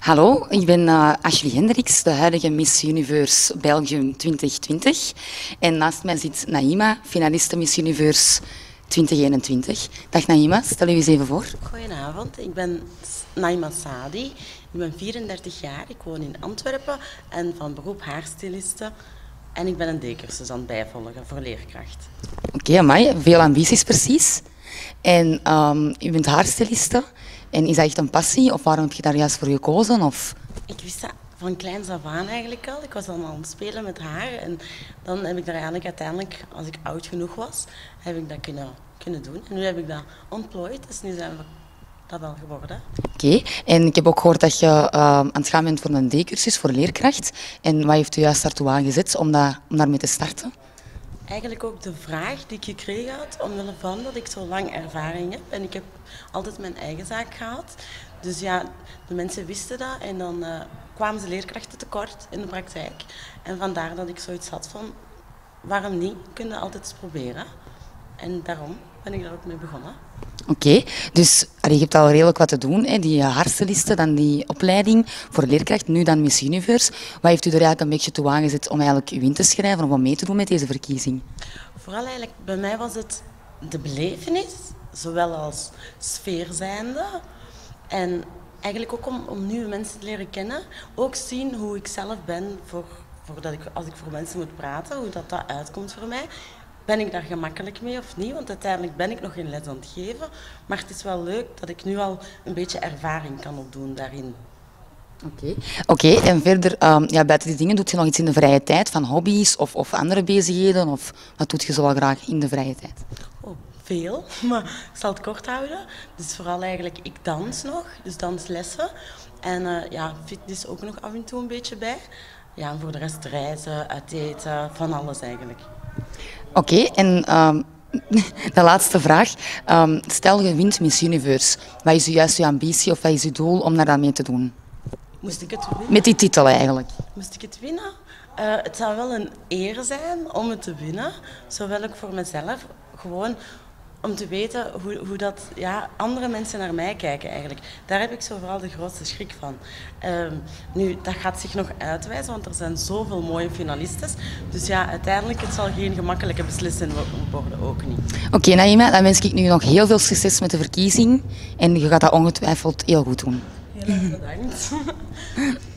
Hallo, ik ben Ashley Hendricks, de huidige Miss Universe Belgium 2020. En naast mij zit Naima, finaliste Miss Universe 2021. Dag Naima, stel je eens even voor. Goedenavond, ik ben Naima Sadi. Ik ben 34 jaar, ik woon in Antwerpen en van beroep haarstyliste. En ik ben een D-cursus aan het bijvolgen voor leerkracht. Oké, amai, veel ambities precies. En je bent haarstyliste. En is dat echt een passie of waarom heb je daar juist voor gekozen? Of? Ik wist dat van kleins af aan eigenlijk al. Ik was dan aan het spelen met haar en dan heb ik daar eigenlijk uiteindelijk, als ik oud genoeg was, heb ik dat kunnen doen. En nu heb ik dat ontplooid, dus nu zijn we dat al geworden. Oké, en ik heb ook gehoord dat je aan het gaan bent voor een D-cursus, voor leerkracht. En wat heeft u juist daartoe aangezet om daarmee te starten? Eigenlijk ook de vraag die ik gekregen had, omwille van dat ik zo lang ervaring heb. En ik heb altijd mijn eigen zaak gehad. Dus ja, de mensen wisten dat en dan kwamen ze leerkrachten tekort in de praktijk. En vandaar dat ik zoiets had van, waarom niet? Kun je altijd eens proberen. En daarom ben ik daar ook mee begonnen. Oké, dus je hebt al redelijk wat te doen, hè? Die haarstyliste, dan die opleiding voor leerkracht, nu dan Miss Universe. Wat heeft u er eigenlijk een beetje toe aangezet om eigenlijk uw in te schrijven of om mee te doen met deze verkiezing? Vooral eigenlijk, bij mij was het de belevenis, zowel als sfeer zijnde. En eigenlijk ook om nieuwe mensen te leren kennen. Ook zien hoe ik zelf ben als ik voor mensen moet praten, hoe dat uitkomt voor mij. Ben ik daar gemakkelijk mee of niet? Want uiteindelijk ben ik nog geen les aan het geven. Maar het is wel leuk dat ik nu al een beetje ervaring kan opdoen daarin. Oké, en verder, buiten die dingen, doet je nog iets in de vrije tijd, van hobby's of andere bezigheden? Of wat doet je zo wel graag in de vrije tijd? Oh, veel, maar ik zal het kort houden. Dus vooral eigenlijk, ik dans nog, dus danslessen. En fitness ook nog af en toe een beetje bij. Ja, en voor de rest reizen, uit eten, van alles eigenlijk. Oké, en de laatste vraag. Stel je wint Miss Universe, wat is juist je ambitie of wat is je doel om daar dan mee te doen? Moest ik het winnen? Met die titel eigenlijk. Moest ik het winnen? Het zou wel een eer zijn om het te winnen. Zowel ook voor mezelf. Gewoon om te weten hoe dat, andere mensen naar mij kijken eigenlijk. Daar heb ik zo vooral de grootste schrik van. Nu, dat gaat zich nog uitwijzen, want er zijn zoveel mooie finalistes. Dus ja, uiteindelijk het zal geen gemakkelijke beslissing worden, ook niet. Oké, Naima, dan wens ik nu nog heel veel succes met de verkiezing. En je gaat dat ongetwijfeld heel goed doen. Heel erg bedankt.